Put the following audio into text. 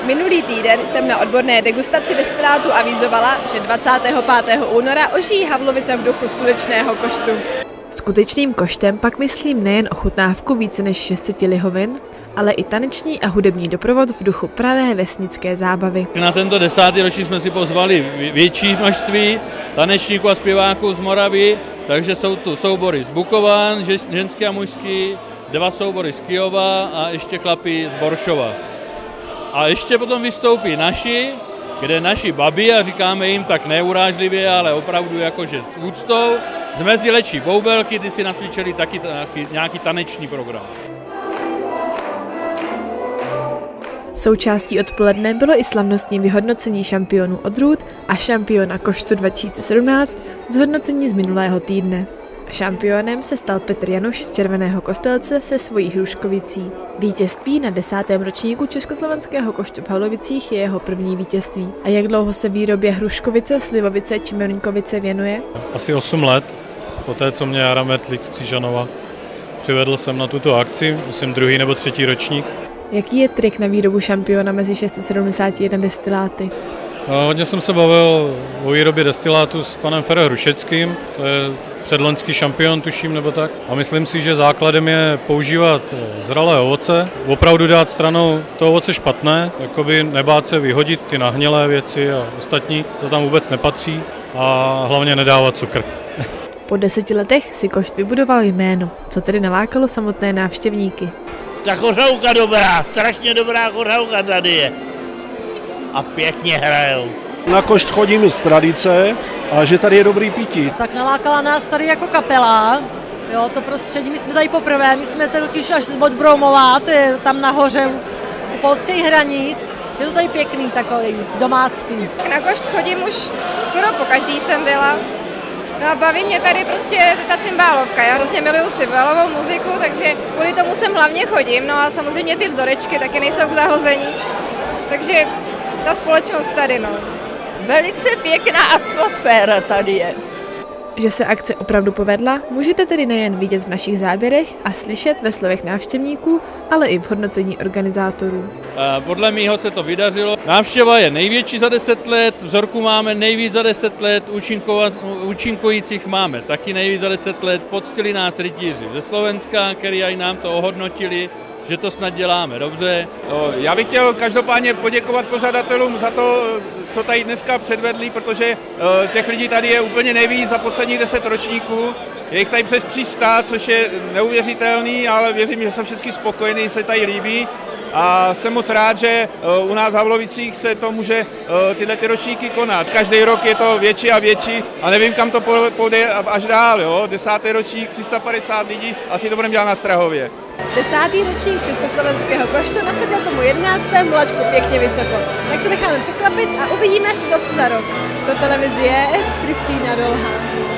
Minulý týden jsem na odborné degustaci destilátu avizovala, že 25. února ožijí Havlovice v duchu skutečného koštu. Skutečným koštem pak myslím nejen ochutnávku více než 600 lihovin, ale i taneční a hudební doprovod v duchu pravé vesnické zábavy. Na tento 10. ročník jsme si pozvali větší množství tanečníků a zpěváků z Moravy, takže jsou tu soubory z Bukovan, ženský a mužský, 2 soubory z Kyjova a ještě chlapi z Boršova. A ještě potom vystoupí naši, kde naši babi, a říkáme jim tak neurážlivě, ale opravdu jakože s úctou, z Mezilečí Boubelky, ty si nacvičili taky nějaký taneční program. Součástí odpoledne bylo i slavnostní vyhodnocení šampionů odrůd a šampiona koštu 2017 zhodnocení z minulého týdne. Šampionem se stal Petr Januš z Červeného Kostelce se svojí hruškovicí. Vítězství na 10. ročníku československého koštu v Havlovicích je jeho první vítězství. A jak dlouho se výrobě hruškovice, slivovice či meruňkovice věnuje? Asi 8 let, poté co mě Jara Mertlík z Křižanova přivedl jsem na tuto akci, myslím 2. nebo 3. ročník. Jaký je trik na výrobu šampiona mezi 671 destiláty? Hodně jsem se bavil o výrobě destilátu s panem Ferem Hrušeckým, to je předloňský šampion, tuším, nebo tak. A myslím si, že základem je používat zralé ovoce, opravdu dát stranou to ovoce špatné, jakoby nebát se vyhodit ty nahnilé věci a ostatní, to tam vůbec nepatří, a hlavně nedávat cukr. Po 10 letech si košt vybudoval jméno, co tedy nalákalo samotné návštěvníky. Ta kořálka dobrá, strašně dobrá kořálka tady je. A pěkně hrajou. Na košt chodím i z tradice a že tady je dobrý pití. Tak nalákala nás tady jako kapela, jo, to prostředí, my jsme tady poprvé, my jsme totiž až od Bromova, to je tam nahoře u polských hranic, je to tady pěkný takový, domácký. Na košt chodím už skoro po každý jsem byla. No a baví mě tady prostě ta cymbálovka, já hrozně miluju cymbálovou muziku, takže kvůli tomu sem hlavně chodím, no a samozřejmě ty vzorečky taky nejsou k zahození, takže ta společnost tady, no. Velice pěkná atmosféra tady je. Že se akce opravdu povedla, můžete tedy nejen vidět v našich záběrech a slyšet ve slovech návštěvníků, ale i v hodnocení organizátorů. Podle mýho se to vydařilo. Návštěva je největší za 10 let, vzorku máme nejvíc za 10 let, účinkujících máme taky nejvíc za 10 let. Poctili nás rytíři ze Slovenska, kteří nám to ohodnotili, že to snad děláme dobře. Já bych chtěl každopádně poděkovat pořadatelům za to, co tady dneska předvedli, protože těch lidí tady je úplně nejvíc za posledních 10 ročníků. Je jich tady přes 300, což je neuvěřitelný, ale věřím, že jsou všichni spokojení, se tady líbí. A jsem moc rád, že u nás v Havlovicích se to může tyhle ročníky konat. Každý rok je to větší a větší a nevím, kam to půjde až dál. Jo? 10. ročník, 350 lidí, asi to budeme dělat na Strahově. 10. ročník československého koštu nasadil tomu 11. laťku pěkně vysoko. Tak se necháme překvapit a uvidíme se zase za rok. Pro televizi JS Kristýna Dolhá.